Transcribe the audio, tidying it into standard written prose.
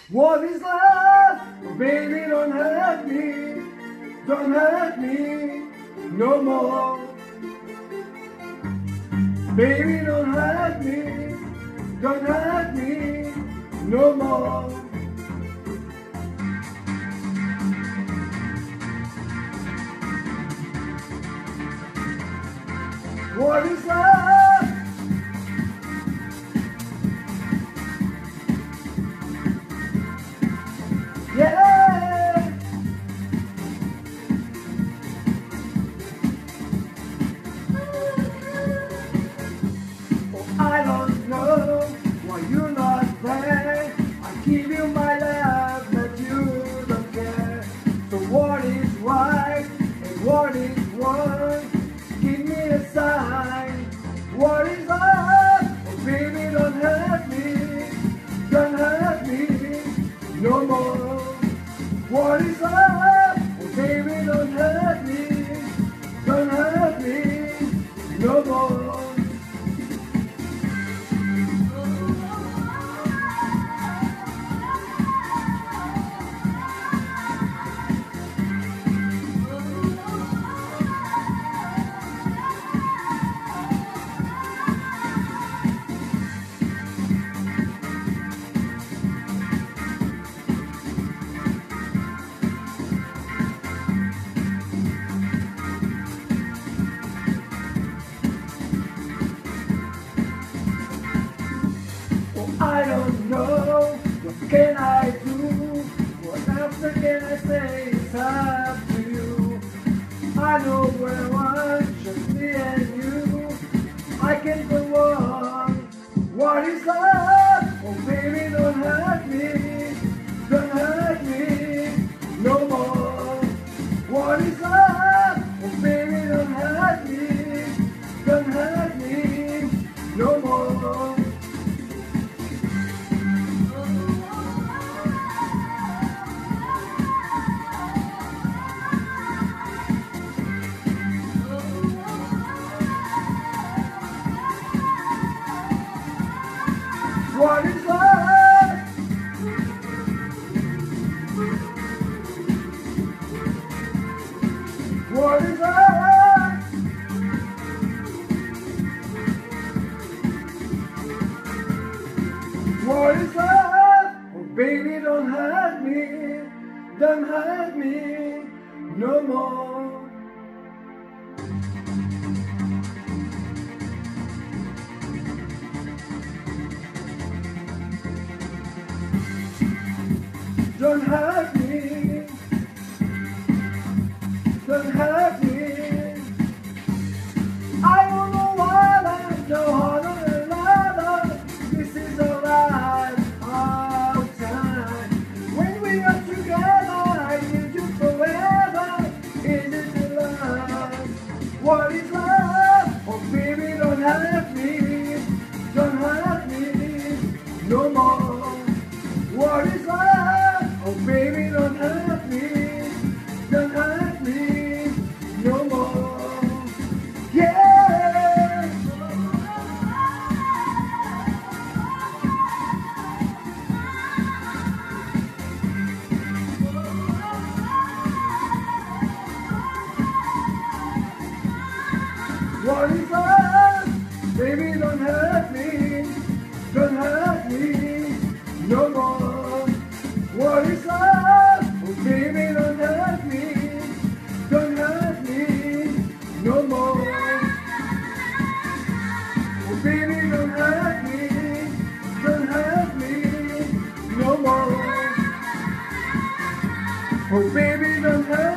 What is love? Oh, baby, don't hurt me no more. Baby, don't hurt me no more. What is love? Yeah. Oh, I don't know why you're not there. I give you my love, but you don't care. So what is right and what is wrong? Give me a sign. What is love? Oh, baby, don't hurt me no more. What is love? Oh, baby, don't hurt me no more. I don't know, what can I do? What else can I say? It's up to you. I know what I want, just me and you. I can go on. What is love? Oh, baby, don't hurt me no more. What is love? Oh, baby, don't hurt me no more. What is love? What is love? What is love? Oh, baby, don't hurt me no more. Don't hurt me, don't hurt me. I don't know what I know how to love. This is a life of time. When we are together, I need you forever. Is it love? What is love? Oh, baby, don't hurt me no more. What is love? Oh, baby, don't hurt me no more. Yeah. What is love? Baby, don't hurt me no more. What is love? Oh, baby, don't hurt me no more. Oh, baby, don't hurt me no more. Oh, baby, don't hurt me.